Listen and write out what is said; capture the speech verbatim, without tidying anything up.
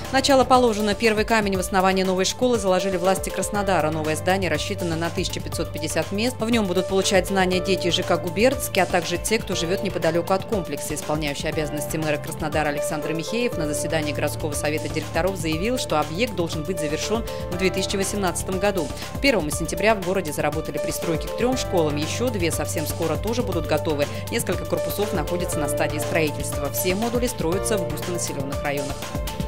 Начало положено. Первый камень в основании новой школы заложили власти Краснодара. Новое здание рассчитано на тысячу пятьсот пятьдесят мест. В нем будут получать знания дети ЖК Губернский, а также те, кто живет неподалеку от комплекса. Исполняющий обязанности мэра Краснодара Александр Михеев на заседании городского совета директоров заявил, что объект должен быть завершен в две тысячи восемнадцатом году. первого сентября в городе заработали пристройки к трем школам. Еще две совсем скоро тоже будут готовы. Несколько корпусов находятся на стадии строительства. Все модули строятся в густонаселенных районах.